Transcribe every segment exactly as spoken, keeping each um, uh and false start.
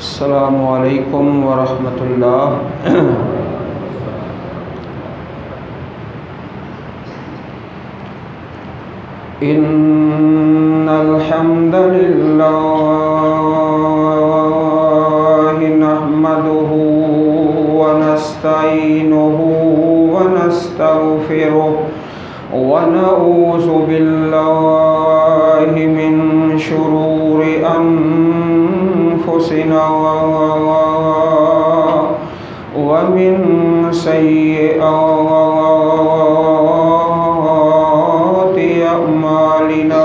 السلام علیکم ورحمۃ اللہ۔ ان الحمد للہ نحمده ونستعینه ونستغفره ونعوذ باللہ من شرور انفسنا ومن سیئات اعمالنا۔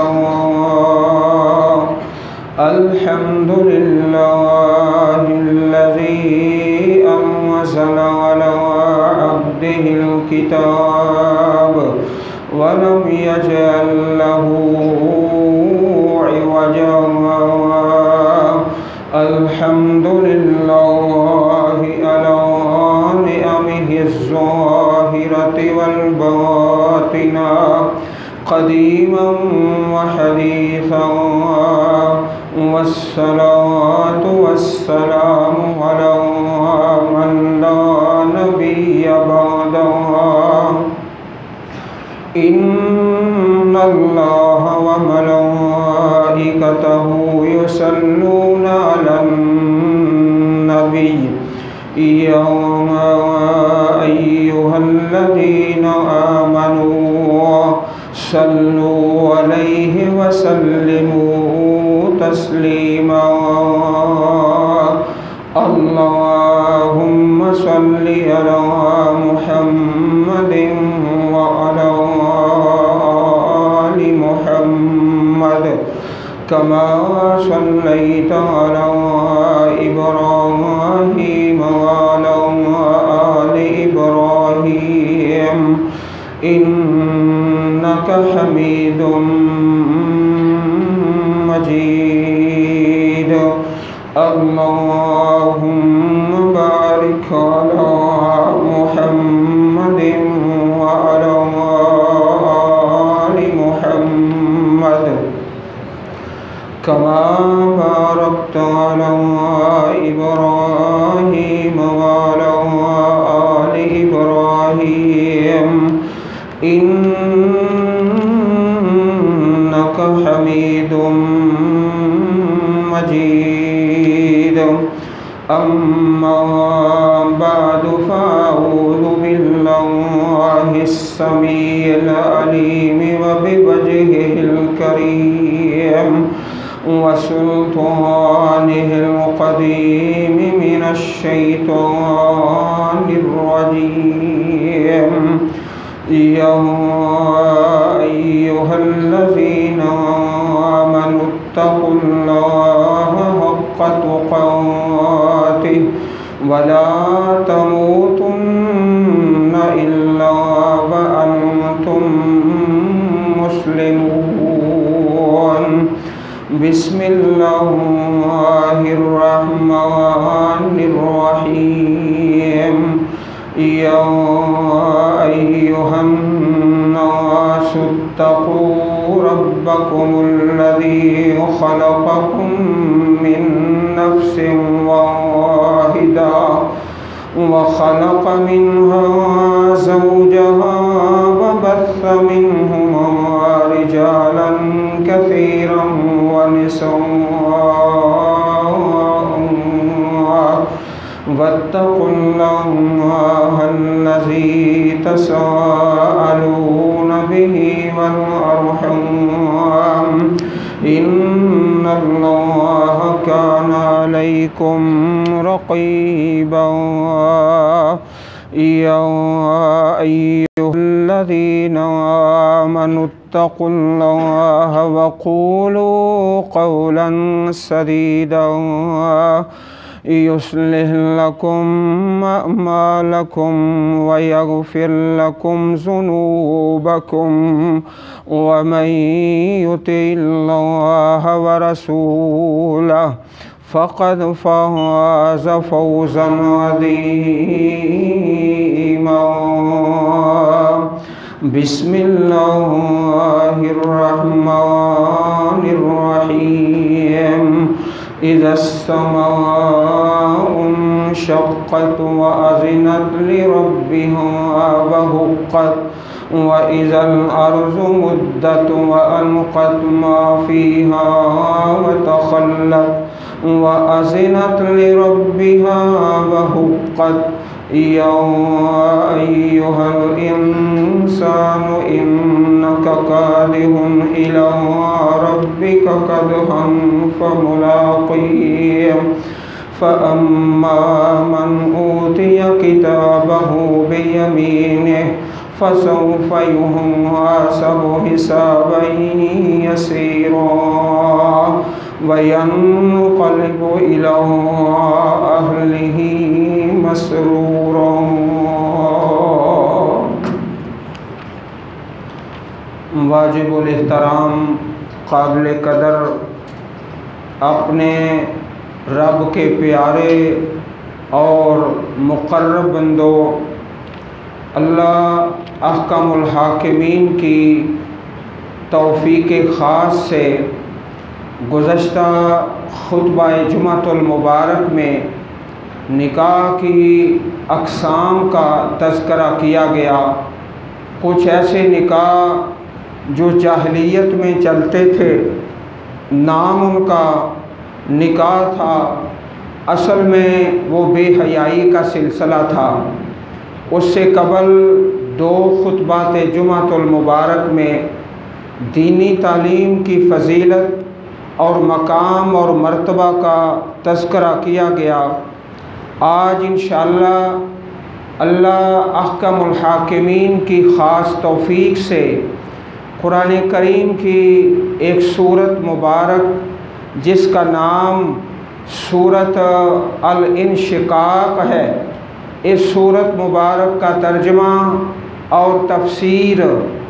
الحمد للہ الذی انزل علی عبده الکتاب ولم يجعل له عوجا۔ الحمد للہ علی نعمه الظاہرة والباطنة قدیما وحدیثا، والصلاة والسلام علی من لا نبی بعدہ۔ ان اللہ وملائکتہ یصلون علی النبی یا ایہا الذین آمنوا صلوا علیہ وسلموا تسلیما۔ اللہم صل علی محمد وعلی آل محمد کما صلیت علی ابراہیم وعلی آل ابراہیم انک حمید مجید۔ اللہم بارک علی محمد وعلی آل محمد کما بارکت علی ابراہیم وعلی آل ابراہیم انک حمید مجید۔ اما بعد فاعوذ باللہ السمیع العلیم وبوجہہ الکریم وسلطانہ القدیم من الشیطان الرجیم۔ یا ایہا الذین آمنوا اتقوا اللہ حق تقاتہ ولا تموتن الا وانتم مسلمون۔ بسم اللہ الرحمن الرحیم۔ یا ایہا الناس اتقوا ربکم الذی خلقکم من نفس واحدہ وخلق منها زوجها وبث منهما رجالا كثيرا ونساء واتقوا الله الذي تساءلون به والأرحام إن الله كان عليكم رقيبا۔ يا أيها الذين آمنوا اتقوا الله وقولوا قولا سديدا يصلح لكم أعمالكم ويغفر لكم ذنوبكم ومن يطع الله ورسوله فقد فاز فوزا عظيما۔ بسم الله الرحمن الرحيم۔ إذا السماء انشقت وأذنت لربها وحقت وإذا الأرض مدت وألقت ما فيها وتخلت وأذنت لربها وحقت يا أيها الإنسان إنك كادح إلى ربك كدحا فملاقيه فأما من أوتي كتابه بيمينه فسوف يحاسب حسابا يسيرا وينقلب إلى أهله مسرورا۔ واجب الاحترام، قابل قدر اپنے رب کے پیارے اور مقرب بندوں، اللہ احکم الحاکمین کی توفیق خاص سے گزشتہ خطبہ جمعۃ المبارک میں نکاح کی اقسام کا تذکرہ کیا گیا۔ کچھ ایسے نکاح جو جاہلیت میں چلتے تھے، نام ان کا نکاح تھا، اصل میں وہ بے حیائی کا سلسلہ تھا۔ اس سے قبل دو خطبات جمعۃ المبارک میں دینی تعلیم کی فضیلت اور مقام اور مرتبہ کا تذکرہ کیا گیا۔ آج انشاءاللہ اللہ احکم الحاکمین کی خاص توفیق سے قرآن کریم کی ایک سورت مبارک جس کا نام سورت الانشقاق ہے، اس سورت مبارک کا ترجمہ اور تفسیر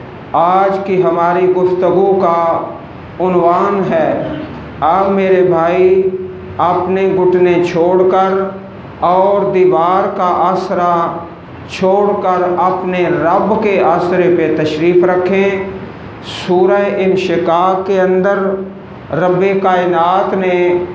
آج کی ہماری گفتگو کا عنوان ہے۔ آپ میرے بھائی اپنے گھٹنے چھوڑ کر اور دیوار کا آسرا چھوڑ کر اپنے رب کے آسرے پہ تشریف رکھیں۔ سورہ انشقاق کے اندر رب کائنات نے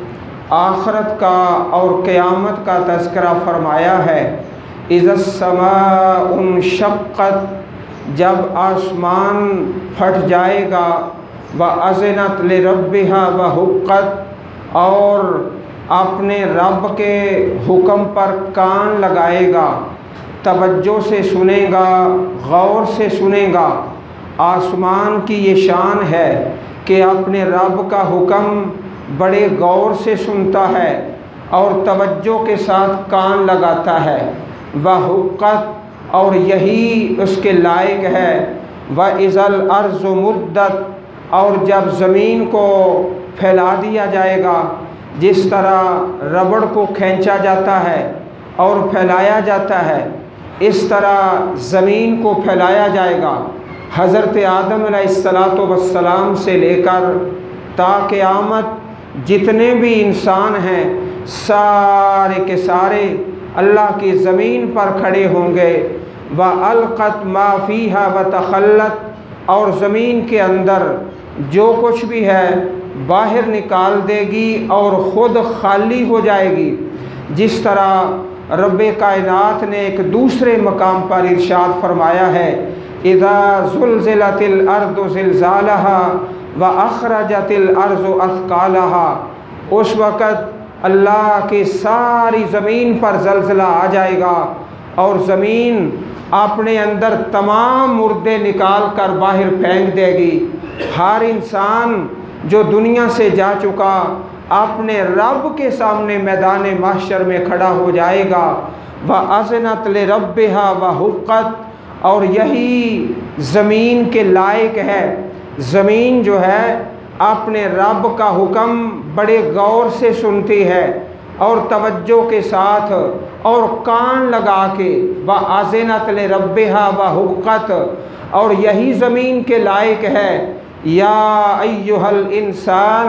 آخرت کا اور قیامت کا تذکرہ فرمایا ہے۔ اذا السماء انشقت، جب آسمان پھٹ جائے گا، وَأَذِنَتْ لِرَبِّهَا وَحُقَّتْ، اور اپنے رب کے حکم پر کان لگائے گا، توجہ سے سنے گا، غور سے سنے گا۔ آسمان کی یہ شان ہے کہ اپنے رب کا حکم بڑے غور سے سنتا ہے اور توجہ کے ساتھ کان لگاتا ہے۔ وَحُقَّتْ، اور یہی اس کے لائق ہے۔ وَإِذَا الْأَرْضُ مُدَّتْ، اور جب زمین کو پھیلا دیا جائے گا، جس طرح ربڑ کو کھینچا جاتا ہے اور پھیلایا جاتا ہے، اس طرح زمین کو پھیلایا جائے گا۔ حضرت آدم علیہ السلام سے لے کر تا قیامت جتنے بھی انسان ہیں، سارے کے سارے اللہ کی زمین پر کھڑے ہوں گے۔ وَأَلْقَتْ مَا فِيهَا وَتَخَلَّتْ، اور زمین کے اندر جو کچھ بھی ہے باہر نکال دے گی اور خود خالی ہو جائے گی۔ جس طرح رب کائنات نے ایک دوسرے مقام پر ارشاد فرمایا ہے، اذا زلزلت الارض زلزالها واخرجت الارض اثقالها، اس وقت اللہ کی ساری زمین پر زلزلہ آ جائے گا اور زمین اپنے اندر تمام مردے نکال کر باہر پھینک دے گی۔ ہر انسان جو دنیا سے جا چکا اپنے رب کے سامنے میدان محشر میں کھڑا ہو جائے گا۔ وَأَذِنَتْ لِرَبِّهَا وَحُقَّتْ، اور یہی زمین کے لائق ہے۔ زمین جو ہے اپنے رب کا حکم بڑے غور سے سنتی ہے اور توجہ کے ساتھ اور کان لگا کے۔ وَأَذِنَتْ لِرَبِّهَا وَحُقَّتْ، اور یہی زمین کے لائق ہے۔ یا ایہا الانسان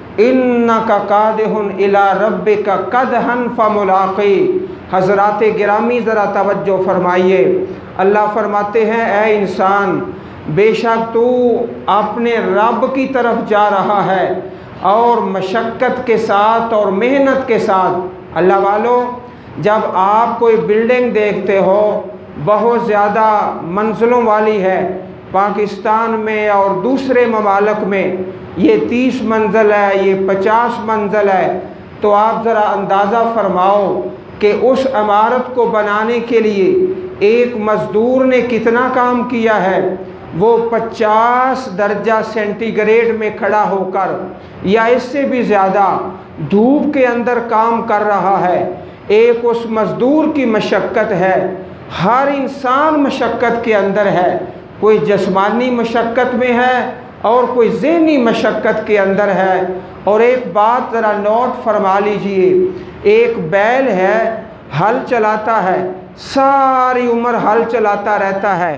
انک کادح الی ربک کدحا فملاقی۔ حضرات گرامی ذرا توجہ فرمائیے، اللہ فرماتے ہیں اے انسان، بے شک تو اپنے رب کی طرف جا رہا ہے اور مشقت کے ساتھ اور محنت کے ساتھ۔ اللہ والو، جب آپ کوئی بلڈنگ دیکھتے ہو بہت زیادہ منزلوں والی ہے، پاکستان میں اور دوسرے ممالک میں یہ تیس منزل ہے، یہ پچاس منزل ہے، تو آپ ذرا اندازہ فرماؤ کہ اس عمارت کو بنانے کے لیے ایک مزدور نے کتنا کام کیا ہے۔ وہ پچاس درجہ سینٹی گریڈ میں کھڑا ہو کر یا اس سے بھی زیادہ دھوپ کے اندر کام کر رہا ہے۔ ایک اس مزدور کی مشقت ہے، ہر انسان مشقت کے اندر ہے، کوئی جسمانی مشقت میں ہے اور کوئی ذہنی مشقت کے اندر ہے۔ اور ایک بات ذرا نوٹ فرما لیجئے، ایک بیل ہے، ہل چلاتا ہے، ساری عمر ہل چلاتا رہتا ہے۔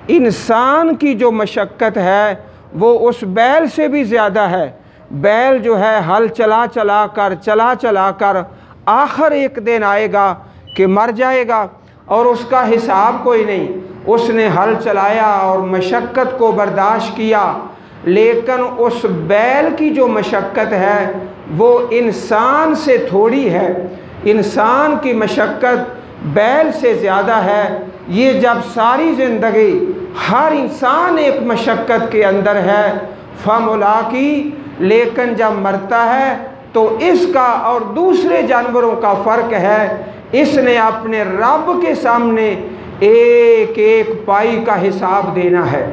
انسان کی جو مشقت ہے وہ اس بیل سے بھی زیادہ ہے۔ بیل جو ہے ہل چلا چلا کر چلا چلا کر آخر ایک دن آئے گا کہ مر جائے گا اور اس کا حساب کوئی نہیں۔ اس نے ہل چلایا اور مشقت کو برداشت کیا، لیکن اس بیل کی جو مشقت ہے وہ انسان سے تھوڑی ہے، انسان کی مشقت بیل سے زیادہ ہے۔ یہ جب ساری زندگی ہر انسان ایک مشقت کے اندر ہے فملاقی، لیکن جب مرتا ہے تو اس کا اور دوسرے جانوروں کا فرق ہے، اس نے اپنے رب کے سامنے ایک ایک پائی کا حساب دینا ہے۔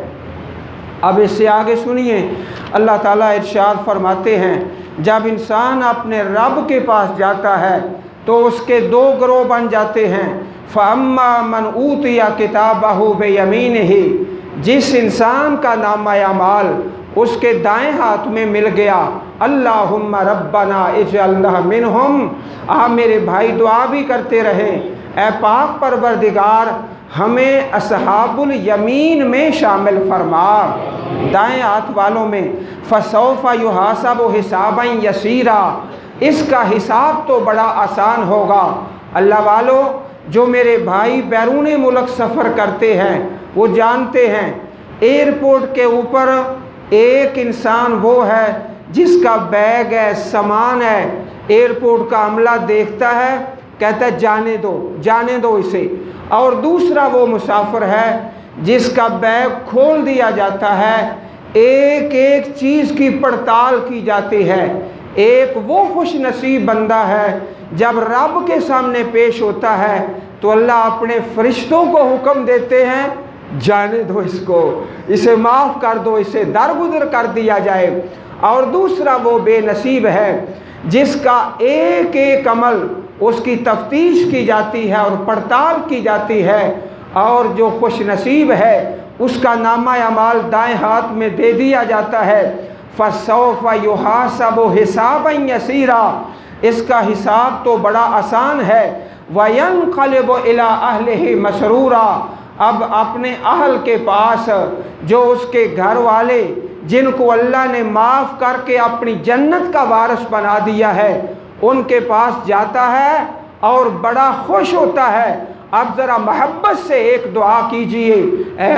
اب اس سے آگے سنیے، اللہ تعالیٰ ارشاد فرماتے ہیں جب انسان اپنے رب کے پاس جاتا ہے تو اس کے دو گروہ بن جاتے ہیں۔ فَأَمَّا مَنْ أُوتِيَ كِتَابَهُ بِيَمِينِهِ، جس انسان کا نامہ اعمال اس کے دائیں ہاتھ میں مل گیا، اللہم ربنا اجعلنا منہم، آپ میرے بھائی دعا بھی کرتے رہیں، اے پاک پروردگار ہمیں اصحاب الیمین میں شامل فرما، دائیں ہاتھ والوں میں۔ فَسَوْفَ يُحَاسَبُ حِسَابًا يَسِيرًا، اس کا حساب تو بڑا آسان ہوگا۔ اللہ والو، جو میرے بھائی بیرون ملک سفر کرتے ہیں وہ جانتے ہیں ایئرپورٹ کے اوپر ایک انسان وہ ہے جس کا بیگ ہے، سامان ہے، ایئرپورٹ کا عملہ دیکھتا ہے، کہتا ہے جانے دو جانے دو اسے، اور دوسرا وہ مسافر ہے جس کا بیگ کھول دیا جاتا ہے، ایک ایک چیز کی پڑتال کی جاتی ہے۔ ایک وہ خوش نصیب بندہ ہے جب رب کے سامنے پیش ہوتا ہے تو اللہ اپنے فرشتوں کو حکم دیتے ہیں جانے دو اس کو، اسے معاف کر دو، اسے درگزر کر دیا جائے۔ اور دوسرا وہ بے نصیب ہے جس کا ایک ایک عمل اس کی تفتیش کی جاتی ہے اور پڑتال کی جاتی ہے، اور جو خوش نصیب ہے اس کا نامہ اعمال دائیں ہاتھ میں دے دیا جاتا ہے۔ فَسَوْفَ يُحَاسَبُ حِسَابًا يَسِيرًا، اس کا حساب تو بڑا آسان ہے۔ وَيَنْقَلِبُ إِلَىٰ أَهْلِهِ مَسْرُورًا، اب اپنے اہل کے پاس، جو اس کے گھر والے جن کو اللہ نے معاف کر کے اپنی جنت کا وارث بنا دیا ہے، ان کے پاس جاتا ہے اور بڑا خوش ہوتا ہے۔ اب ذرا محبت سے ایک دعا کیجئے، اے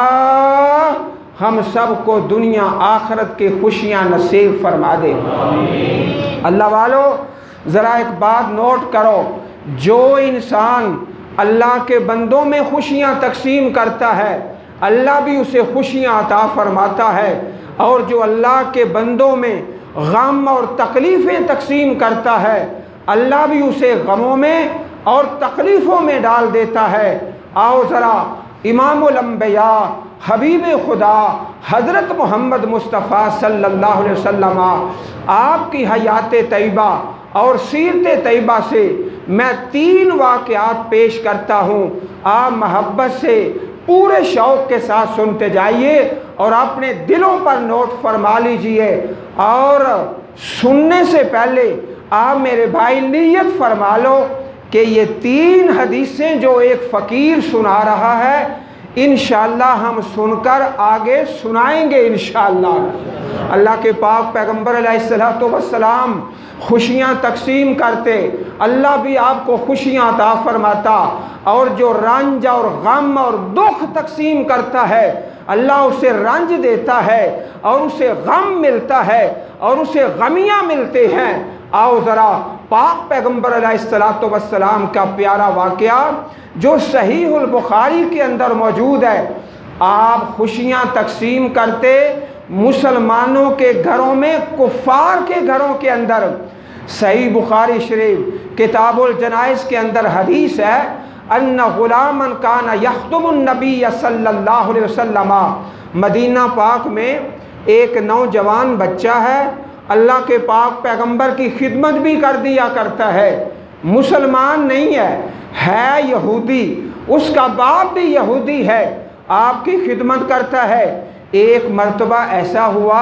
اللہ ہم سب کو دنیا آخرت کی خوشیاں نصیب فرما دے۔ اللہ والو، ذرا ایک بات نوٹ کرو، جو انسان اللہ کے بندوں میں خوشیاں تقسیم کرتا ہے اللہ بھی اسے خوشیاں عطا فرماتا ہے، اور جو اللہ کے بندوں میں غم اور تکلیفیں تقسیم کرتا ہے اللہ بھی اسے غموں میں اور تکلیفوں میں ڈال دیتا ہے۔ آؤ ذرا امام الانبیاء حبیب خدا حضرت محمد مصطفیٰ صلی اللہ علیہ وسلم آپ کی حیات طیبہ اور سیرت طیبہ سے میں تین واقعات پیش کرتا ہوں، آپ محبت سے پورے شوق کے ساتھ سنتے جائیے اور اپنے دلوں پر نوٹ فرما لیجئے، اور سننے سے پہلے آپ میرے بھائی نیت فرما لو کہ یہ تین حدیثیں جو ایک فقیر سنا رہا ہے انشاءاللہ ہم سن کر آگے سنائیں گے انشاءاللہ۔ اللہ کے پاک پیغمبر علیہ السلام خوشیاں تقسیم کرتے، اللہ بھی آپ کو خوشیاں عطا فرماتا، اور جو رنج اور غم اور دکھ تقسیم کرتا ہے اللہ اسے رنج دیتا ہے اور اسے غم ملتا ہے اور اسے غمیاں ملتے ہیں۔ آؤ ذرا پاک پیغمبر علیہ الصلوۃ والسلام کا پیارا واقعہ جو صحیح البخاری کے اندر موجود ہے۔ آپ خوشیاں تقسیم کرتے مسلمانوں کے گھروں میں، کفار کے گھروں کے اندر۔ صحیح بخاری شریف کتاب الجنائز کے اندر حدیث ہے، ان غلاما کان یخدم النبی صلی اللہ علیہ وسلم۔ مدینہ پاک میں ایک نوجوان بچہ ہے، اللہ کے پاک پیغمبر کی خدمت بھی کر دیا کرتا ہے، مسلمان نہیں ہے، ہے یہودی، اس کا باپ بھی یہودی ہے، آپ کی خدمت کرتا ہے۔ ایک مرتبہ ایسا ہوا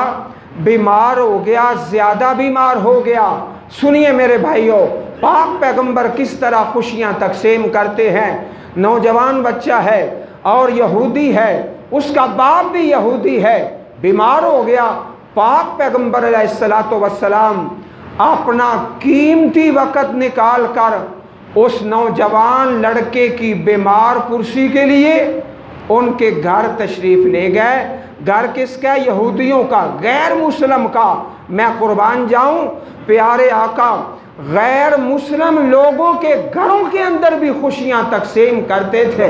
بیمار ہو گیا، زیادہ بیمار ہو گیا۔ سنیے میرے بھائیوں، پاک پیغمبر کس طرح خوشیاں تقسیم کرتے ہیں۔ نوجوان بچہ ہے اور یہودی ہے، اس کا باپ بھی یہودی ہے، بیمار ہو گیا۔ پاک پیغمبر علیہ الصلوۃ والسلام اپنا قیمتی وقت نکال کر اس نوجوان لڑکے کی بیمار پرسی کے لیے ان کے گھر تشریف لے گئے۔ گھر کس کا؟ یہودیوں کا، غیر مسلم کا۔ میں قربان جاؤں پیارے آقا غیر مسلم لوگوں کے گھروں کے اندر بھی خوشیاں تقسیم کرتے تھے۔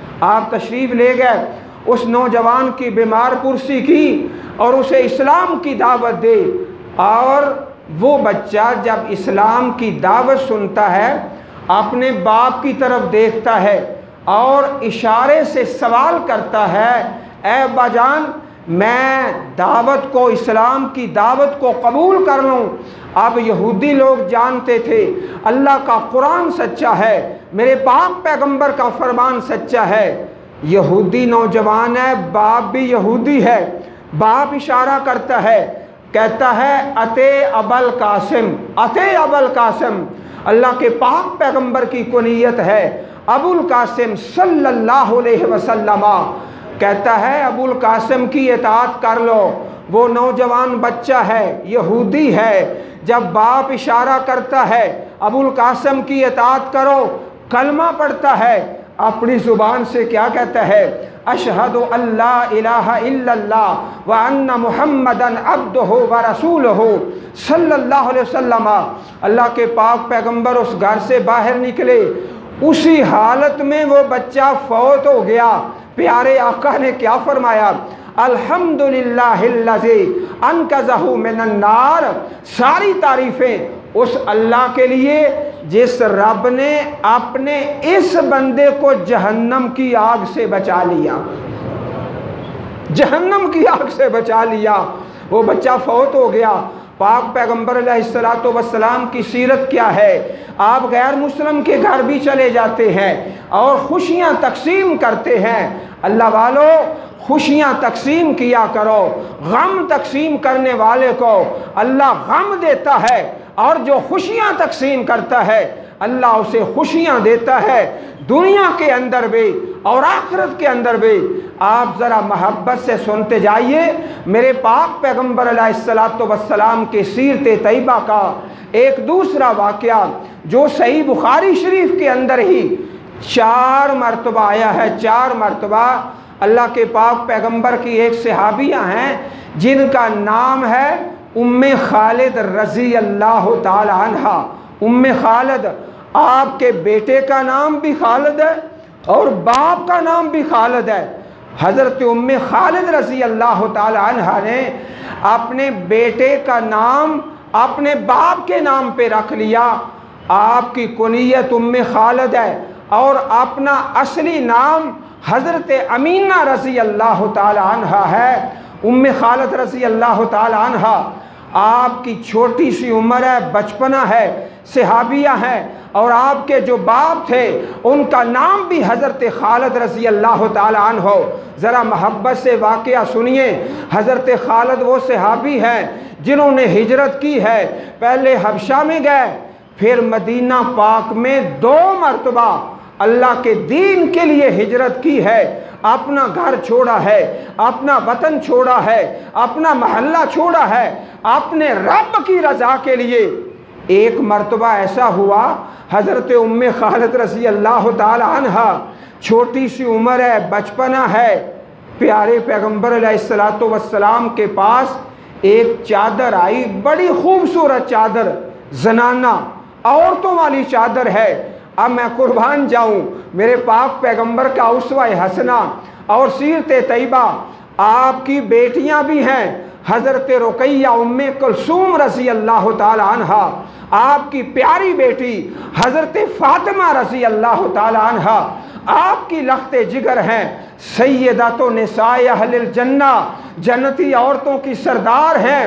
آپ تشریف لے گئے، اس نوجوان کی بیمار پرسی کی اور اسے اسلام کی دعوت دے، اور وہ بچہ جب اسلام کی دعوت سنتا ہے اپنے باپ کی طرف دیکھتا ہے اور اشارے سے سوال کرتا ہے، اے ابا جان میں دعوت کو، اسلام کی دعوت کو قبول کر لوں۔ اب یہودی لوگ جانتے تھے اللہ کا قرآن سچا ہے، میرے پاک پیغمبر کا فرمان سچا ہے۔ یہودی نوجوان ہے، باپ بھی یہودی ہے، باپ اشارہ کرتا ہے، کہتا ہے اتے ابل قاسم، اتے ابل قاسم، اللہ کے پاک پیغمبر کی کنیت ہے ابو القاسم صلی اللہ علیہ وسلم۔ کہتا ہے ابو القاسم کی اطاعت کر لو۔ وہ نوجوان بچہ ہے، یہودی ہے، جب باپ اشارہ کرتا ہے ابو القاسم کی اطاعت کرو، کلمہ پڑھتا ہے، اپنی زبان سے کیا کہتا ہے؟ اشہد ان لا الہ الا اللہ وان محمدا عبدہ ورسولہ صلی اللہ علیہ وسلم۔ اللہ کے پاک پیغمبر اس گھر سے باہر نکلے، اسی حالت میں وہ بچہ فوت ہو گیا۔ پیارے آقا نے کیا فرمایا؟ الحمدللہ الذی انقذہ من النار۔ ساری تعریفیں اس اللہ کے لیے جس رب نے اپنے اس بندے کو جہنم کی آگ سے بچا لیا، جہنم کی آگ سے بچا لیا۔ وہ بچہ فوت ہو گیا۔ پاک پیغمبر علیہ الصلوۃ والسلام کی سیرت کیا ہے؟ آپ غیر مسلم کے گھر بھی چلے جاتے ہیں اور خوشیاں تقسیم کرتے ہیں۔ اللہ والو خوشیاں تقسیم کیا کرو، غم تقسیم کرنے والے کو اللہ غم دیتا ہے، اور جو خوشیاں تقسیم کرتا ہے اللہ اسے خوشیاں دیتا ہے، دنیا کے اندر بھی اور آخرت کے اندر بھی۔ آپ ذرا محبت سے سنتے جائیے میرے پاک پیغمبر علیہ الصلوۃ والسلام کی سیرت طیبہ کا ایک دوسرا واقعہ جو صحیح بخاری شریف کے اندر ہی چار مرتبہ آیا ہے۔ چار مرتبہ اللہ کے پاک پیغمبر کی ایک صحابیہ ہیں جن کا نام ہے ام خالد رضی اللہ تعالی عنہ۔ ام خالد، آپ کے بیٹے کا نام بھی خالد ہے اور باپ کا نام بھی خالد ہے۔ حضرت ام خالد رضی اللہ تعالی عنہ نے اپنے بیٹے کا نام اپنے باپ کے نام پہ رکھ لیا۔ آپ کی کنیت ام خالد ہے اور اپنا اصلی نام حضرت امینہ رضی اللہ تعالی عنہ ہے۔ ام خالد رضی اللہ تعالی عنہ آپ کی چھوٹی سی عمر ہے، بچپنا ہے، صحابیہ ہیں، اور آپ کے جو باپ تھے ان کا نام بھی حضرت خالد رضی اللہ تعالی عنہ ہو۔ ذرا محبت سے واقعہ سنیے۔ حضرت خالد وہ صحابی ہیں جنہوں نے ہجرت کی ہے، پہلے حبشہ میں گئے، پھر مدینہ پاک میں دو مرتبہ اللہ کے دین کے لیے ہجرت کی ہے، اپنا گھر چھوڑا ہے، اپنا وطن چھوڑا ہے، اپنا محلہ چھوڑا ہے اپنے رب کی رضا کے لیے۔ ایک مرتبہ ایسا ہوا حضرت ام خالد رضی اللہ تعالی عنہ، چھوٹی سی عمر ہے، بچپنا ہے، پیارے پیغمبر علیہ الصلوۃ والسلام کے پاس ایک چادر آئی، بڑی خوبصورت چادر، زنانہ عورتوں والی چادر ہے۔ اب میں قربان جاؤں، میرے پاک پیغمبر کا اسوہ حسنہ اور سیرت طیبہ، آپ کی بیٹیاں بھی ہیں، حضرت رقیہ ام کلثوم رضی اللہ تعالی عنہ، آپ کی پیاری بیٹی حضرت فاطمہ رضی اللہ تعالی عنہ، آپ کی لخت جگر ہیں، سیدات نساء اہل الجنہ، جنتی عورتوں کی سردار ہیں۔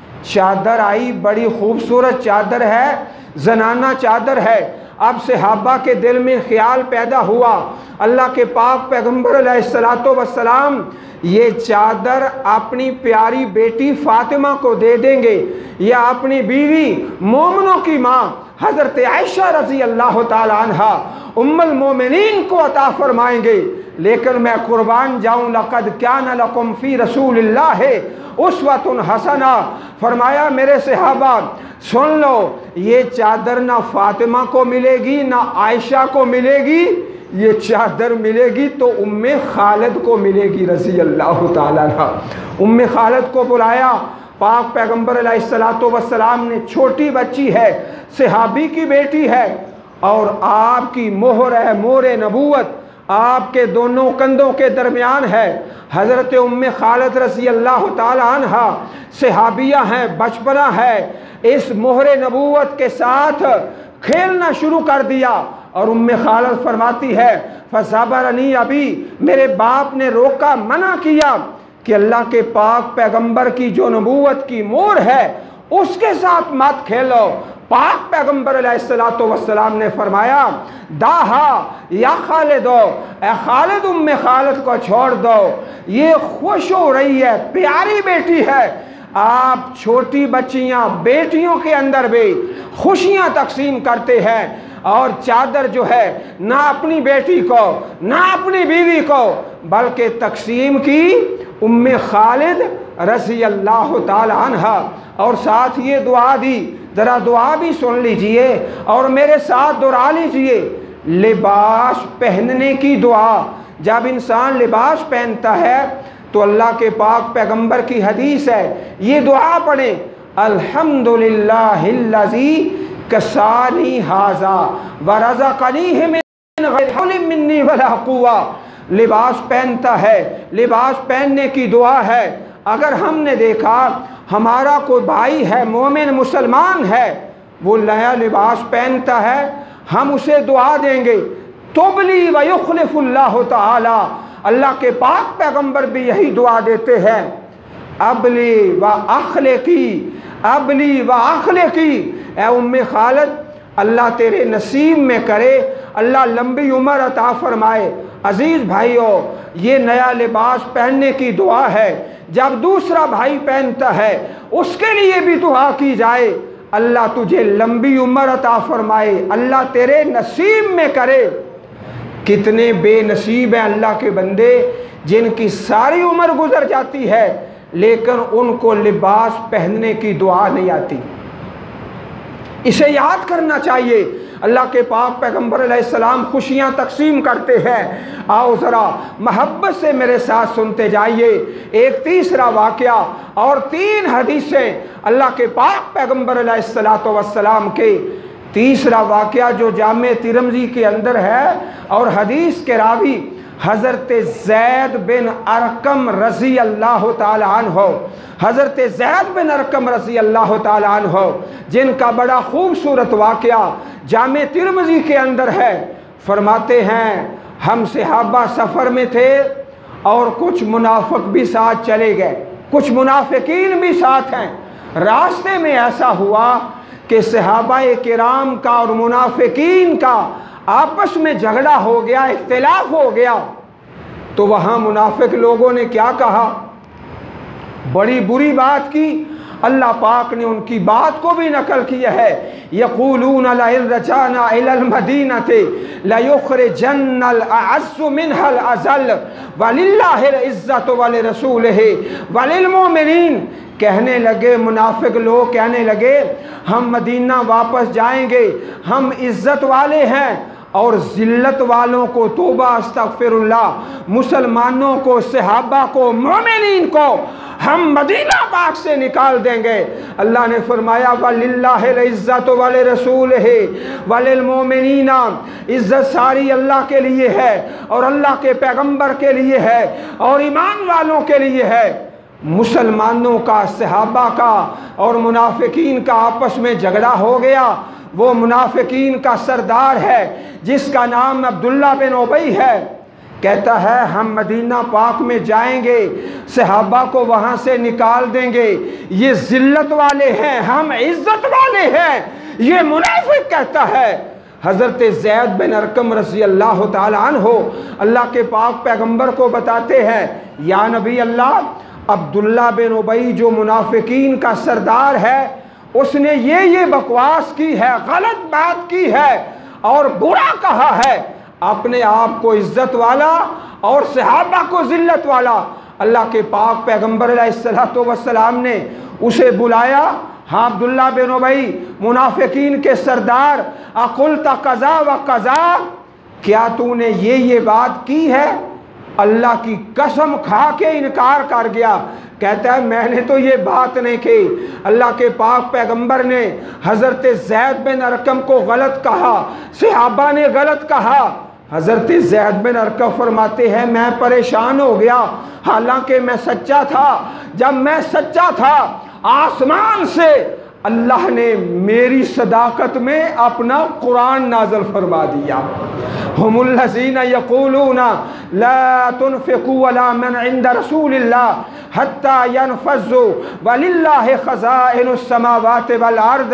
چادر آئی، بڑی خوبصورت چادر ہے، زنانہ چادر ہے۔ اب صحابہ کے دل میں خیال پیدا ہوا، اللہ کے پاک پیغمبر علیہ الصلوۃ والسلام یہ چادر اپنی پیاری بیٹی فاطمہ کو دے دیں گے یا اپنی بیوی مومنوں کی ماں حضرت عائشہ رضی اللہ تعالی عنہ ام المومنین کو عطا فرمائیں گے۔ لیکن میں قربان جاؤں، لقد کان لکم فی رسول اللہ اسوۃ حسنہ، فرمایا میرے صحابہ سن لو، یہ چادر نہ فاطمہ کو ملے گی نہ عائشہ کو ملے گی، یہ چادر ملے گی تو ام خالد کو ملے گی رضی اللہ تعالیٰ عنہ۔ ام خالد کو بلایا، پاک پیغمبر علیہ الصلوۃ والسلام نے، چھوٹی بچی ہے، صحابی کی بیٹی ہے، اور آپ کی مہر ہے، مہر نبوت آپ کے دونوں کندھوں کے درمیان ہے۔ حضرت ام خالد رضی اللہ تعالی عنہ صحابیہ ہیں، بچپنا ہے، اس مہر نبوت کے ساتھ کھیلنا شروع کر دیا، اور ام خالد فرماتی ہے فَصَبَرَنِي ابھی، میرے باپ نے روکا، منع کیا کہ اللہ کے پاک پیغمبر کی جو نبوت کی مہر ہے اس کے ساتھ مت کھیلو۔ پاک پیغمبر علیہ الصلوۃ والسلام نے فرمایا داہا یا خالدو، اے خالد ام خالد کو چھوڑ دو، یہ خوش ہو رہی ہے، پیاری بیٹی ہے۔ آپ چھوٹی بچیاں، بیٹیوں کے اندر بھی خوشیاں تقسیم کرتے ہیں، اور چادر جو ہے نہ اپنی بیٹی کو نہ اپنی بیوی کو بلکہ تقسیم کی ام خالد رضی اللہ تعالی عنہ، اور ساتھ یہ دعا دی، ذرا دعا بھی سن لیجئے اور میرے ساتھ دعا لیجئے۔ لباس پہننے کی دعا، جب انسان لباس پہنتا ہے تو اللہ کے پاک پیغمبر کی حدیث ہے، یہ دعا پڑھیں الحمدللہ الذی کسانی ھذا ورزقنیہ من غیر حول منی ولا قوہ۔ لباس پہنتا ہے، لباس پہننے کی دعا ہے۔ اگر ہم نے دیکھا ہمارا کوئی بھائی ہے، مومن مسلمان ہے، وہ نیا لباس پہنتا ہے، ہم اسے دعا دیں گے تبلی ویخلف اللہ تعالی، اللہ کے پاک پیغمبر بھی یہی دعا دیتے ہیں، ابلی و اخلقی، ابلی و اخلقی، اے ام خالد اللہ تیرے نصیب میں کرے، اللہ لمبی عمر عطا فرمائے۔ عزیز بھائیوں، یہ نیا لباس پہننے کی دعا ہے۔ جب دوسرا بھائی پہنتا ہے اس کے لیے بھی دعا کی جائے، اللہ تجھے لمبی عمر عطا فرمائے، اللہ تیرے نصیب میں کرے۔ کتنے بے نصیب ہیں اللہ کے بندے جن کی ساری عمر گزر جاتی ہے لیکن ان کو لباس پہننے کی دعا نہیں آتی۔ اسے یاد کرنا چاہیے۔ اللہ کے پاک پیغمبر علیہ السلام خوشیاں تقسیم کرتے ہیں، آؤ ذرا محبت سے میرے ساتھ سنتے جائیے۔ ایک تیسرا واقعہ اور تین حدیثیں اللہ کے پاک پیغمبر علیہ الصلوۃ والسلام کے۔ تیسرا واقعہ جو جامع ترمذی کے اندر ہے اور حدیث کے راوی حضرت زید بن ارقم رضی اللہ تعالی عنہ، حضرت زید بن ارقم رضی اللہ تعالی عنہ جن کا بڑا خوبصورت واقعہ جامع ترمذی کے اندر ہے، فرماتے ہیں ہم صحابہ سفر میں تھے اور کچھ منافق بھی ساتھ چلے گئے، کچھ منافقین بھی ساتھ ہیں۔ راستے میں ایسا ہوا کہ صحابہ کرام کا اور منافقین کا آپس میں جھگڑا ہو گیا، اختلاف ہو گیا، تو وہاں منافق لوگوں نے کیا کہا، بڑی بری بات کی۔ اللہ پاک نے ان کی بات کو بھی نقل کیا ہے، یقولون لئن رجعنا الی المدینۃ لیخرجن الاعز منها الاذل وللہ العزۃ ولرسولہ وللمؤمنین۔ کہنے لگے منافق لوگ کہنے لگے ہم مدینہ واپس جائیں گے، ہم عزت والے ہیں اور ذلت والوں کو، توبہ استغفر اللہ، مسلمانوں کو، صحابہ کو، مومنین کو ہم مدینہ پاک سے نکال دیں گے۔ اللہ نے فرمایا وَلِلَّهِ الْعِزَّةُ وَلِرَسُولِهِ وَلِلْمُؤْمِنِينَ، عزت ساری اللہ کے لیے ہے اور اللہ کے پیغمبر کے لیے ہے اور ایمان والوں کے لیے ہے۔ مسلمانوں کا، صحابہ کا اور منافقین کا آپس میں جھگڑا ہو گیا۔ وہ منافقین کا سردار ہے جس کا نام عبداللہ بن ابی ہے، کہتا ہے ہم مدینہ پاک میں جائیں گے، صحابہ کو وہاں سے نکال دیں گے، یہ ذلت والے ہیں، ہم عزت والے ہیں، یہ منافق کہتا ہے۔ حضرت زید بن ارقم رضی اللہ تعالی عنہ اللہ کے پاک پیغمبر کو بتاتے ہیں یا نبی اللہ، عبداللہ بن ابی جو منافقین کا سردار ہے اس نے یہ یہ بکواس کی ہے، غلط بات کی ہے اور برا کہا ہے، اپنے آپ کو عزت والا اور صحابہ کو ذلت والا۔ اللہ کے پاک پیغمبر علیہ السلام نے اسے بلایا، ہاں عبداللہ بن ابی منافقین کے سردار، اقلت قضا و قضا، کیا تو نے یہ یہ بات کی ہے؟ اللہ کی قسم کھا کے انکار کر گیا، کہتا ہے میں نے تو یہ بات نہیں کی۔ اللہ کے پاک پیغمبر نے حضرت زید بن ارقم کو غلط کہا، صحابہ نے غلط کہا۔ حضرت زید بن ارقم فرماتے ہیں میں پریشان ہو گیا، حالانکہ میں سچا تھا۔ جب میں سچا تھا آسمان سے اللہ نے میری صداقت میں اپنا قرآن نازل فرما دیا۔ ہم الذین یقولون لا تنفقوا علی من عند رسول اللہ حتی ینفضوا وللہ خزائن السماوات والارض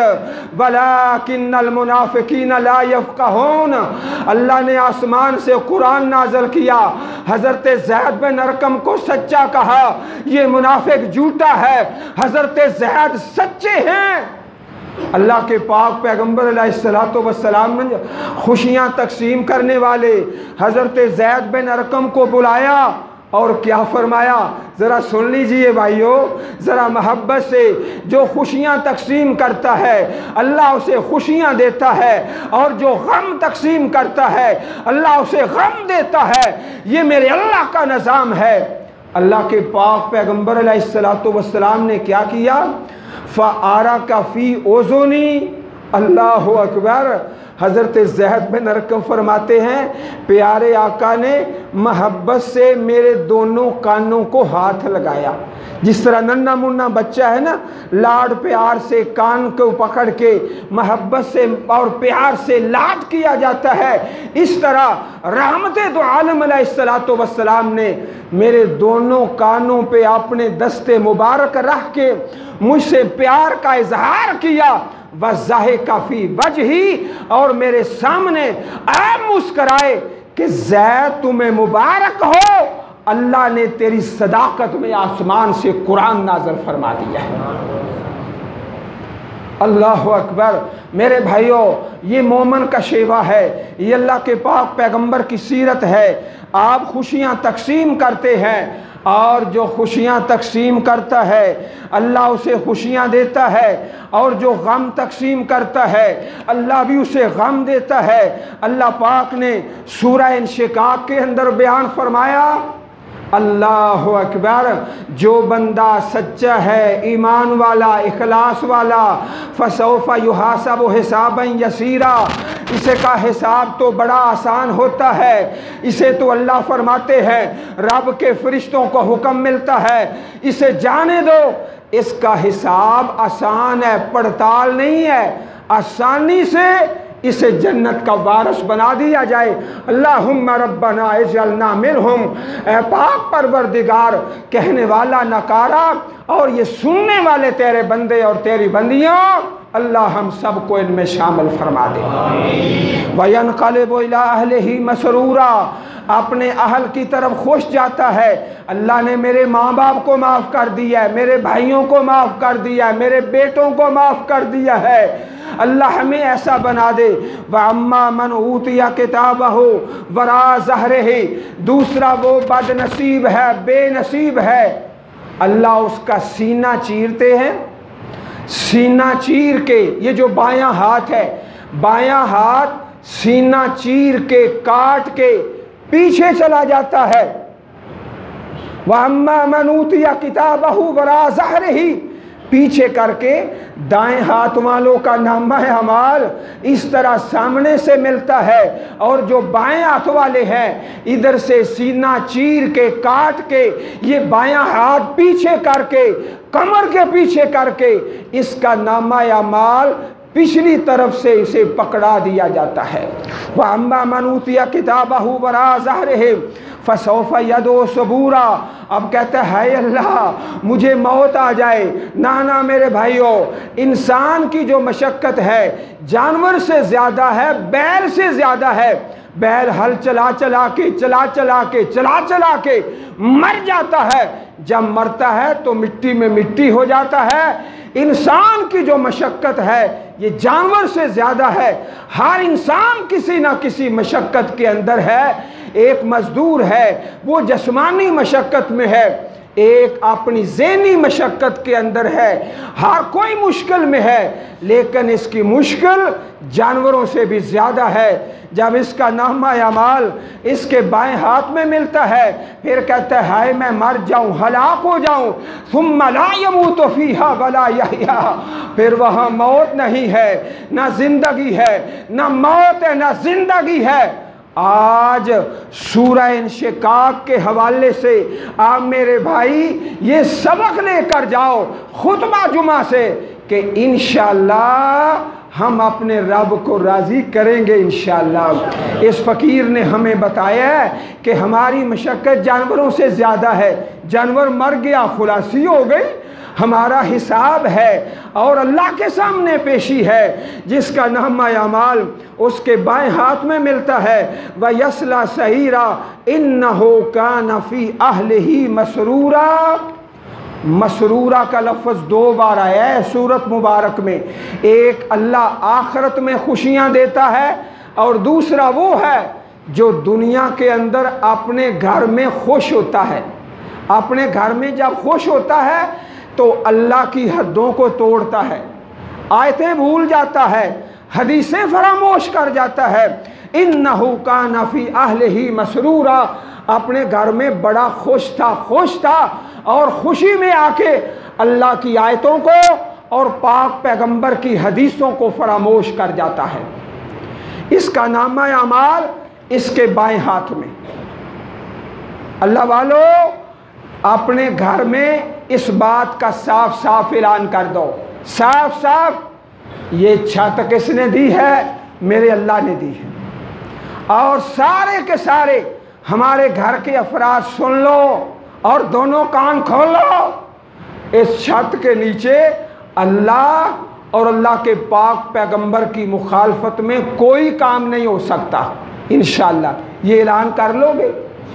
ولکن المنافقین لا یفقہون۔ اللہ نے آسمان سے قرآن نازل کیا، حضرت زید بن ارقم کو سچا کہا، یہ منافق جھوٹا ہے، حضرت زید سچے ہیں۔ اللہ کے پاک پیغمبر علیہ السلام نے خوشیاں تقسیم کرنے والے حضرت زید بن ارقم کو بلایا اور کیا فرمایا؟ ذرا سن لیجئے بھائیو، ذرا محبت سے، جو خوشیاں تقسیم کرتا ہے اللہ اسے خوشیاں دیتا ہے اور جو غم تقسیم کرتا ہے اللہ اسے غم دیتا ہے، یہ میرے اللہ کا نظام ہے۔ اللہ کے پاک پیغمبر علیہ السلام نے کیا کیا؟ فَآرَكَ فِي أُذُنِي، اللہ اکبر۔ حضرت زید بن ارقم فرماتے ہیں پیارے آقا نے محبت سے میرے دونوں کانوں کو ہاتھ لگایا، جس طرح ننھا منھا بچہ ہے نا، لاڈ پیار سے کان کو پکڑ کے محبت سے اور پیار سے لاڈ کیا جاتا ہے، اس طرح رحمت دو عالم علیہ السلام نے میرے دونوں کانوں پہ اپنے دست مبارک رکھ کے مجھ سے پیار کا اظہار کیا، وَضَحِكَ فِي وَجْهِي، اور میرے سامنے اے مسکرائے کہ زید تمہیں مبارک ہو، اللہ نے تیری صداقت میں آسمان سے قرآن نازل فرما دیا ہے۔ اللہ اکبر۔ میرے بھائیوں، یہ مومن کا شیوہ ہے، یہ اللہ کے پاک پیغمبر کی سیرت ہے۔ آپ خوشیاں تقسیم کرتے ہیں اور جو خوشیاں تقسیم کرتا ہے اللہ اسے خوشیاں دیتا ہے، اور جو غم تقسیم کرتا ہے اللہ بھی اسے غم دیتا ہے۔ اللہ پاک نے سورہ انشقاق کے اندر بیان فرمایا، اللہ اکبر، جو بندہ سچا ہے، ایمان والا، اخلاص والا، فسوف یحاسب حسابا یسیرا، اسے کا حساب تو بڑا آسان ہوتا ہے۔ اسے تو اللہ فرماتے ہیں رب کے فرشتوں کو حکم ملتا ہے اسے جانے دو، اس کا حساب آسان ہے، پڑتال نہیں ہے، آسانی سے اسے جنت کا وارث بنا دیا جائے۔ اللہم ربنا اجعلنا منہم، اے پاک پروردگار، کہنے والا نکارا اور یہ سننے والے تیرے بندے اور تیری بندیاں، اللہ ہم سب کو ان میں شامل فرما دے۔ وَيَنْقَلِبُ إِلَىٰ أَهْلِهِ مَسْرُورًا، اپنے اہل کی طرف خوش جاتا ہے۔ اللہ نے میرے ماں باپ کو معاف کر دیا ہے، میرے بھائیوں کو معاف کر دیا ہے، میرے بیٹوں کو معاف کر دیا ہے، اللہ ہمیں ایسا بنا دے۔ وَأَمَّا مَنْ أُوتِيَ كِتَابَهُ وَرَاءَ ظَهْرِهِ، دوسرا وہ بد نصیب ہے، بے نصیب ہے، اللہ اس کا سینہ چیرتے ہیں، سینہ چیر کے، یہ جو بایاں ہاتھ ہے، بایاں ہاتھ سینہ چیر کے کاٹ کے پیچھے چلا جاتا ہے۔ وَأَمَّا مَنْ أُوتِيَ كِتَابَهُ وَرَاءَ ظَهْرِهِ، پیچھے کر کے دائیں ہاتھ والوں کا نامہ اعمال اس طرح سامنے سے ملتا ہے، اور جو بائیں ہاتھ والے ہیں ادھر سے سینہ چیر کے کاٹ کے یہ بایاں ہاتھ پیچھے کر کے کمر کے پیچھے کر کے اس کا نامہ اعمال پچھلی طرف سے اسے پکڑا دیا جاتا ہے۔ وَأَمَّا مَنْ أُوتِيَ كِتَابَهُ وَرَاءَ ظَهْرِهِ فَسَوْفَ يَدْعُو ثُبُورًا، اب کہتا ہے ہائے اللہ مجھے موت آ جائے۔ نانا میرے بھائیوں، انسان کی جو مشقت ہے جانور سے زیادہ ہے، بیل سے زیادہ ہے۔ بیل ہل چلا چلا کے چلا چلا کے چلا چلا کے مر جاتا ہے، جب مرتا ہے تو مٹی میں مٹی ہو جاتا ہے۔ انسان کی جو مشقت ہے یہ جانور سے زیادہ ہے۔ ہر انسان کسی نہ کسی مشقت کے اندر ہے۔ ایک مزدور ہے وہ جسمانی مشقت میں ہے، ایک اپنی ذہنی مشقت کے اندر ہے۔ ہر کوئی مشکل میں ہے، لیکن اس کی مشکل جانوروں سے بھی زیادہ ہے۔ جب اس کا نامہ اعمال اس کے بائیں ہاتھ میں ملتا ہے پھر کہتا ہے ہائے میں مر جاؤں، ہلاک ہو جاؤں۔ ثم لا يموت فيها ولا يحيا، پھر وہاں موت نہیں ہے، نہ زندگی ہے، نہ موت ہے، نہ زندگی ہے۔ آج سورہ انشقاق کے حوالے سے آپ میرے بھائی یہ سبق لے کر جاؤ خطبہ جمعہ سے کہ انشاءاللہ ہم اپنے رب کو راضی کریں گے انشاءاللہ۔ اس فقیر نے ہمیں بتایا ہے کہ ہماری مشقت جانوروں سے زیادہ ہے۔ جانور مر گیا خلاصی ہو گئی، ہمارا حساب ہے اور اللہ کے سامنے پیشی ہے۔ جس کا نامہ اعمال اس کے بائیں ہاتھ میں ملتا ہے، وَيَصْلَىٰ سَعِيرًا إِنَّهُ كَانَ فِي أَهْلِهِ مَسْرُورًا۔ مسرورہ کا لفظ دو بار آیا ہے سورت مبارک میں۔ ایک اللہ آخرت میں خوشیاں دیتا ہے، اور دوسرا وہ ہے جو دنیا کے اندر اپنے گھر میں خوش ہوتا ہے۔ اپنے گھر میں جب خوش ہوتا ہے تو اللہ کی حدوں کو توڑتا ہے، آیتیں بھول جاتا ہے، حدیثیں فراموش کر جاتا ہے۔ اِنَّهُ كَانَ فِي أَهْلِهِ مَسْرُورًا، اپنے گھر میں بڑا خوش تھا خوش تھا اور خوشی میں آ کے اللہ کی آیتوں کو اور پاک پیغمبر کی حدیثوں کو فراموش کر جاتا ہے۔ اس کا نامہ اعمال اس کے بائیں ہاتھ میں۔ اللہ والو اپنے گھر میں اس بات کا صاف صاف اعلان کر دو، صاف صاف، یہ چھت کس نے دی ہے؟ میرے اللہ نے دی ہے۔ اور سارے کے سارے ہمارے گھر کے افراد سن لو اور دونوں کان کھولو، اس چھت کے نیچے اللہ اور اللہ کے پاک پیغمبر کی مخالفت میں کوئی کام نہیں ہو سکتا انشاءاللہ۔ یہ اعلان کر لو گے؟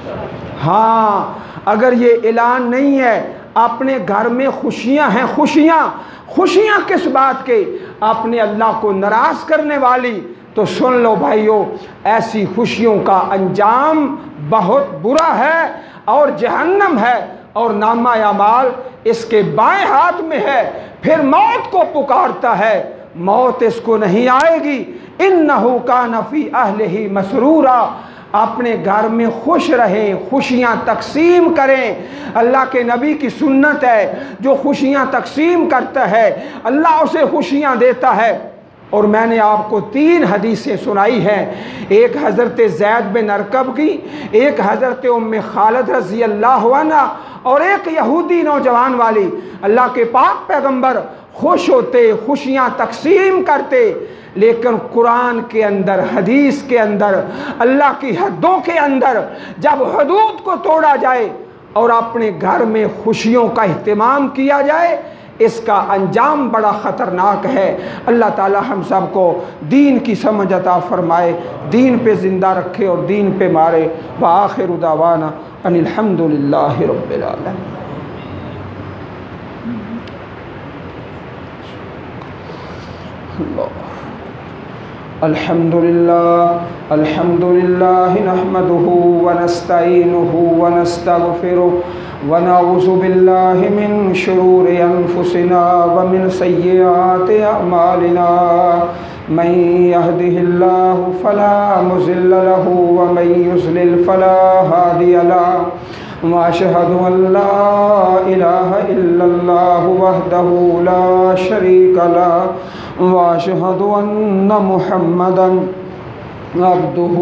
ہاں، اگر یہ اعلان نہیں ہے اپنے گھر میں خوشیاں ہیں، خوشیاں خوشیاں کس بات کے؟ اپنے اللہ کو ناراض کرنے والی، تو سن لو بھائیو، ایسی خوشیوں کا انجام بہت برا ہے اور جہنم ہے، اور نامہ اعمال اس کے بائیں ہاتھ میں ہے۔ پھر موت کو پکارتا ہے، موت اس کو نہیں آئے گی۔ اِنَّهُ كَانَ فِي أَهْلِهِ مَسْرُورًا، اپنے گھر میں خوش رہیں، خوشیاں تقسیم کریں۔ اللہ کے نبی کی سنت ہے، جو خوشیاں تقسیم کرتا ہے اللہ اسے خوشیاں دیتا ہے۔ اور میں نے آپ کو تین حدیثیں سنائی ہیں، ایک حضرت زید بن ارکب کی، ایک حضرت ام خالد رضی اللہ عنہ، اور ایک یہودی نوجوان والی۔ اللہ کے پاک پیغمبر خوش ہوتے، خوشیاں تقسیم کرتے، لیکن قرآن کے اندر، حدیث کے اندر، اللہ کی حدوں کے اندر جب حدود کو توڑا جائے اور اپنے گھر میں خوشیوں کا اہتمام کیا جائے، اس کا انجام بڑا خطرناک ہے۔ اللہ تعالی ہم سب کو دین کی سمجھ عطا فرمائے، دین پہ زندہ رکھے اور دین پہ مارے۔ وآخر دعوانا ان الحمدللہ رب العالمین۔ الحمدللہ الحمدللہ نحمدہ ونستعینہ ونستغفرہ ونعوذ باللہ من شرور انفسنا ومن سیئات اعمالنا، من يهده الله فلا مضل له ومن يضلل فلا هادي له وأشهد أن لا إله إلا الله وحده لا شريك له وأشهد أن محمدا عبده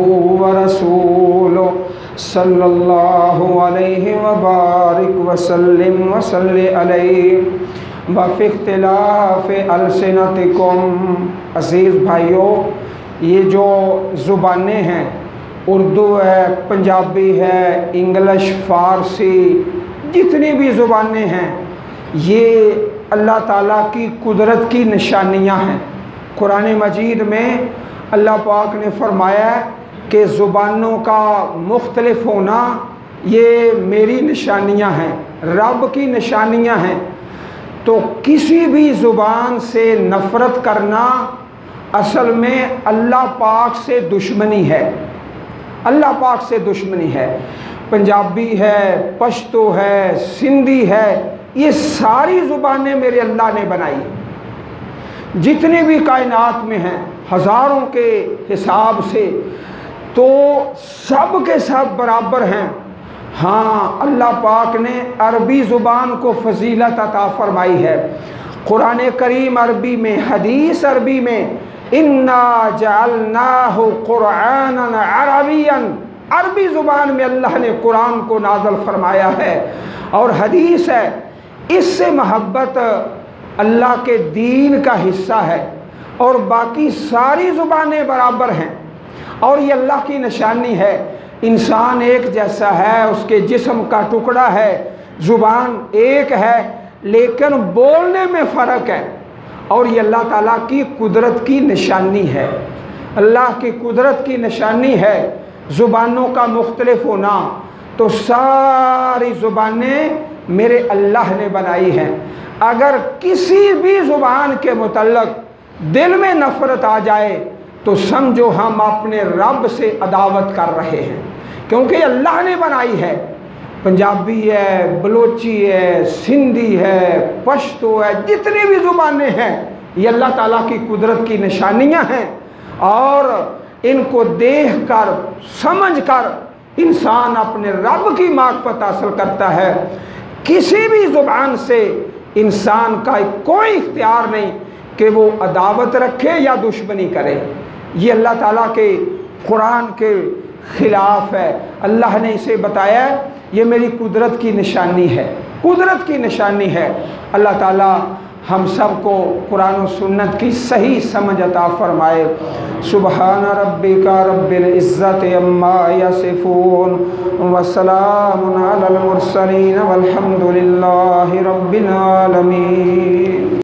ورسوله صلی اللہ علیہ وبارک وسلم وصلی علیہ وفی اختلاف السنتکم۔ عزیز بھائیوں، یہ جو زبانیں ہیں، اردو ہے، پنجابی ہے، انگلش، فارسی، جتنی بھی زبانیں ہیں، یہ اللہ تعالیٰ کی قدرت کی نشانیاں ہیں۔ قرآن مجید میں اللہ پاک نے فرمایا ہے کہ زبانوں کا مختلف ہونا یہ میری نشانیاں ہیں، رب کی نشانیاں ہیں۔ تو کسی بھی زبان سے نفرت کرنا اصل میں اللہ پاک سے دشمنی ہے، اللہ پاک سے دشمنی ہے۔ پنجابی ہے، پشتو ہے، سندھی ہے، یہ ساری زبانیں میرے اللہ نے بنائی، جتنی بھی کائنات میں ہیں ہزاروں کے حساب سے، تو سب کے سب برابر ہیں۔ ہاں، اللہ پاک نے عربی زبان کو فضیلت عطا فرمائی ہے۔ قرآن کریم عربی میں، حدیث عربی میں، اِنَّا جَعَلْنَاهُ قُرْآنًا عَرَبِيًّا، عربی زبان میں اللہ نے قرآن کو نازل فرمایا ہے۔ اور حدیث ہے، اس سے محبت اللہ کے دین کا حصہ ہے، اور باقی ساری زبانیں برابر ہیں۔ اور یہ اللہ کی نشانی ہے۔ انسان ایک جیسا ہے، اس کے جسم کا ٹکڑا ہے، زبان ایک ہے، لیکن بولنے میں فرق ہے۔ اور یہ اللہ تعالیٰ کی قدرت کی نشانی ہے، اللہ کی قدرت کی نشانی ہے زبانوں کا مختلف ہونا۔ تو ساری زبانیں میرے اللہ نے بنائی ہیں۔ اگر کسی بھی زبان کے متعلق دل میں نفرت آ جائے تو سمجھو ہم اپنے رب سے عداوت کر رہے ہیں، کیونکہ اللہ نے بنائی ہے۔ پنجابی ہے، بلوچی ہے، سندھی ہے، پشتو ہے، جتنی بھی زبانیں ہیں، یہ اللہ تعالیٰ کی قدرت کی نشانیاں ہیں۔ اور ان کو دیکھ کر، سمجھ کر انسان اپنے رب کی معرفت حاصل کرتا ہے۔ کسی بھی زبان سے انسان کا کوئی اختیار نہیں کہ وہ عداوت رکھے یا دشمنی کرے۔ یہ اللہ تعالیٰ کے قرآن کے خلاف ہے۔ اللہ نے اسے بتایا ہے یہ میری قدرت کی نشانی ہے، قدرت کی نشانی ہے۔ اللہ تعالیٰ ہم سب کو قرآن و سنت کی صحیح سمجھ عطا فرمائے۔ سبحان ربک رب العزت عما یصفون وسلام علی المرسلین والحمد للہ رب العالمین۔